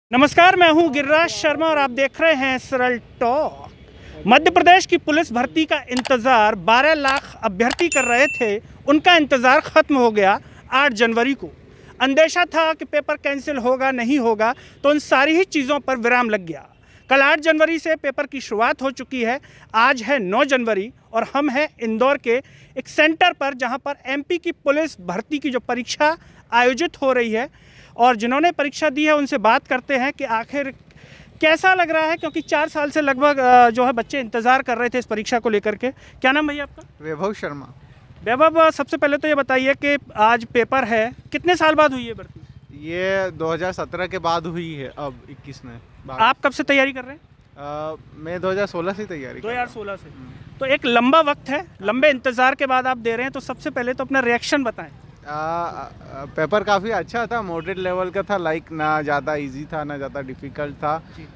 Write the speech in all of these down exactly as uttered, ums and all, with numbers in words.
नमस्कार, मैं हूं गिरिराज शर्मा और आप देख रहे हैं सरल टॉक। मध्य प्रदेश की पुलिस भर्ती का इंतज़ार बारह लाख अभ्यर्थी कर रहे थे, उनका इंतज़ार ख़त्म हो गया आठ जनवरी को। अंदेशा था कि पेपर कैंसिल होगा नहीं होगा, तो उन सारी ही चीज़ों पर विराम लग गया। कल आठ जनवरी से पेपर की शुरुआत हो चुकी है। आज है नौ जनवरी और हम हैं इंदौर के एक सेंटर पर, जहां पर एमपी की पुलिस भर्ती की जो परीक्षा आयोजित हो रही है और जिन्होंने परीक्षा दी है उनसे बात करते हैं कि आखिर कैसा लग रहा है, क्योंकि चार साल से लगभग जो है बच्चे इंतज़ार कर रहे थे इस परीक्षा को लेकर के। क्या नाम भैया आपका? वैभव शर्मा। वैभव, सबसे पहले तो ये बताइए कि आज पेपर है, कितने साल बाद हुई है भर्ती? ये दो हज़ार सत्रह के बाद हुई है, अब इक्कीस में। आप कब से तैयारी कर रहे हैं? आ, मैं दो हज़ार सोलह से तैयारी दो हज़ार सोलह से। तो एक लंबा वक्त है, लंबे इंतज़ार के बाद आप दे रहे हैं, तो सबसे पहले तो अपना रिएक्शन बताएं। आ, आ, पेपर काफ़ी अच्छा था, मॉडरेट लेवल का था, लाइक ना ज़्यादा इजी था ना ज़्यादा डिफ़िकल्ट था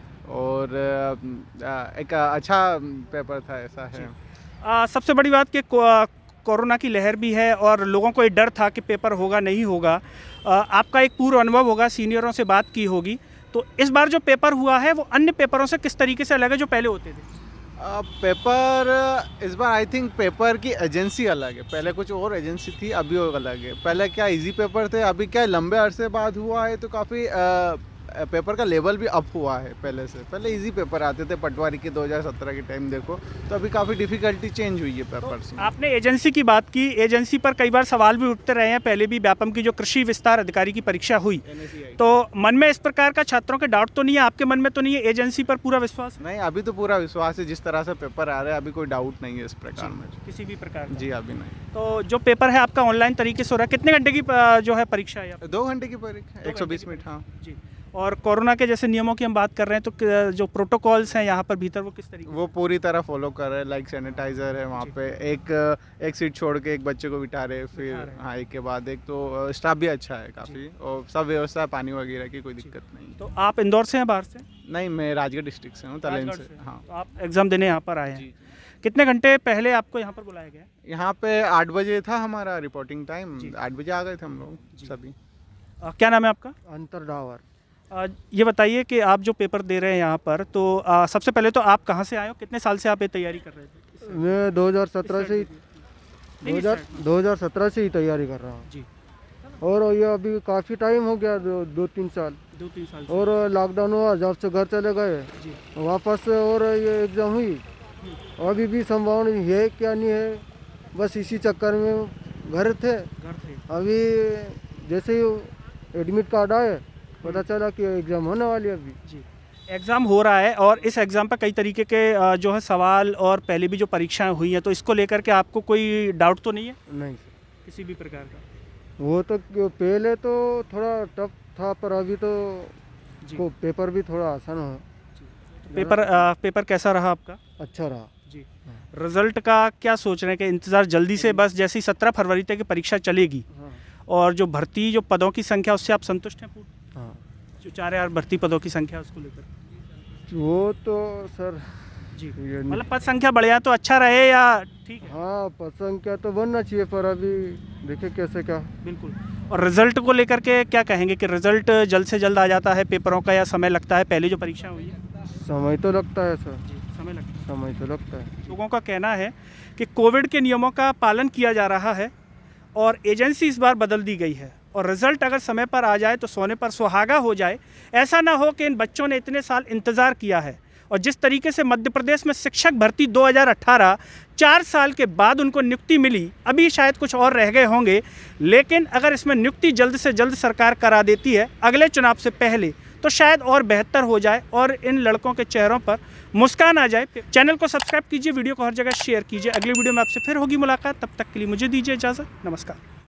और आ, एक अच्छा पेपर था, ऐसा है। आ, सबसे बड़ी बात कि कोरोना की लहर भी है और लोगों को ये डर था कि पेपर होगा नहीं होगा। आ, आपका एक पूर्व अनुभव होगा, सीनियरों से बात की होगी, तो इस बार जो पेपर हुआ है वो अन्य पेपरों से किस तरीके से अलग है जो पहले होते थे? आ, पेपर इस बार आई थिंक पेपर की एजेंसी अलग है। पहले कुछ और एजेंसी थी, अभी और अलग है। पहले क्या इजी पेपर थे, अभी क्या लंबे अरसे बाद हुआ है, तो काफ़ी पेपर का लेवल भी अप हुआ है पहले से। पहले इजी पेपर आते थे पटवारी के दो हज़ार सत्रह के टाइम देखो, तो अभी काफ़ी डिफ़िकल्टी चेंज हुई है पेपर्स में। आपने एजेंसी की बात की, एजेंसी पर कई बार सवाल भी उठते रहे हैं। पहले भी व्यापम की जो कृषि विस्तार अधिकारी की परीक्षा हुई, तो मन में इस प्रकार का छात्रों के डाउट तो नहीं है? आपके मन में तो नहीं है? एजेंसी पर पूरा विश्वास? नहीं, अभी तो पूरा विश्वास है। जिस तरह से पेपर आ रहा है अभी कोई डाउट नहीं है इस प्रकार में, किसी भी प्रकार का? जी अभी नहीं। तो जो पेपर है आपका ऑनलाइन तरीके से हो रहा है, कितने घंटे की जो है परीक्षा है? दो घंटे की परीक्षा, एक सौ बीस मिनट। हाँ जी। और कोरोना के जैसे नियमों की हम बात कर रहे हैं, तो जो प्रोटोकॉल्स हैं यहाँ पर भीतर वो किस तरीके? वो पूरी तरह फॉलो कर रहे हैं। लाइक सैनिटाइजर है वहाँ पे, एक एक सीट छोड़ के एक बच्चे को बिठा रहे, फिर हाँ एक के बाद एक। तो स्टाफ भी अच्छा है काफ़ी और सब व्यवस्था, पानी वगैरह की कोई दिक्कत नहीं। तो आप इंदौर से हैं, बाहर से? नहीं, मैं राजगढ़ डिस्ट्रिक्ट से हूँ, तलेन से। हाँ। तो आप एग्ज़ाम देने यहाँ पर आए हैं? कितने घंटे पहले आपको यहाँ पर बुलाया गया? यहाँ पे आठ बजे था हमारा रिपोर्टिंग टाइम, आठ बजे आ गए थे हम लोग सभी। क्या नाम है आपका? अंतर डावर। आ, ये बताइए कि आप जो पेपर दे रहे हैं यहाँ पर, तो आ, सबसे पहले तो आप कहाँ से आए हो, कितने साल से आप ये तैयारी कर रहे थे? मैं दो हज़ार सत्रह से ही दो हज़ार सत्रह से ही तैयारी कर रहा हूँ जी। और ये अभी काफ़ी टाइम हो गया, दो, दो तीन साल दो तीन साल और लॉकडाउन हुआ, जब से घर चले गए वापस, और ये एग्ज़ाम हुई। अभी भी संभावना है क्या नहीं है, बस इसी चक्कर में घर थे। घर थे अभी जैसे ही एडमिट कार्ड आए पता चला कि एग्ज़ाम होने वाली है। अभी जी एग्ज़ाम हो रहा है और इस एग्ज़ाम पर कई तरीके के जो है सवाल और पहले भी जो परीक्षाएं हुई हैं, तो इसको लेकर के आपको कोई डाउट तो नहीं है? नहीं किसी भी प्रकार का? वो तो पहले तो थोड़ा टफ था, पर अभी तो को पेपर भी थोड़ा आसान हो। तो पेपर आ, पेपर कैसा रहा आपका? अच्छा रहा जी। रिजल्ट का क्या सोच रहे हैं कि इंतज़ार जल्दी से, बस जैसे ही सत्रह फरवरी तक की परीक्षा चलेगी और जो भर्ती जो पदों की संख्या उससे आप संतुष्ट हैं? हाँ, जो चार हजार भर्ती पदों की संख्या उसको लेकर? वो तो सर जी, मतलब पद संख्या बढ़िया तो अच्छा रहे या ठीक है? हाँ, पद संख्या तो बनना चाहिए, पर अभी देखे कैसे क्या। बिल्कुल। और रिजल्ट को लेकर के क्या कहेंगे कि रिजल्ट जल्द से जल्द आ जाता है पेपरों का, या समय लगता है? पहले जो परीक्षा हुई है समय तो लगता है सर। जी, समय लगता है। समय तो लगता है। लोगों का कहना है कि कोविड के नियमों का पालन किया जा रहा है और एजेंसी इस बार बदल दी गई है, और रिज़ल्ट अगर समय पर आ जाए तो सोने पर सुहागा हो जाए। ऐसा ना हो कि इन बच्चों ने इतने साल इंतज़ार किया है और जिस तरीके से मध्य प्रदेश में शिक्षक भर्ती दो हज़ार अठारह चार साल के बाद उनको नियुक्ति मिली, अभी शायद कुछ और रह गए होंगे, लेकिन अगर इसमें नियुक्ति जल्द से जल्द सरकार करा देती है अगले चुनाव से पहले, तो शायद और बेहतर हो जाए और इन लड़कों के चेहरों पर मुस्कान आ जाए। चैनल को सब्सक्राइब कीजिए, वीडियो को हर जगह शेयर कीजिए। अगली वीडियो में आपसे फिर होगी मुलाकात, तब तक के लिए मुझे दीजिए इजाज़त। नमस्कार।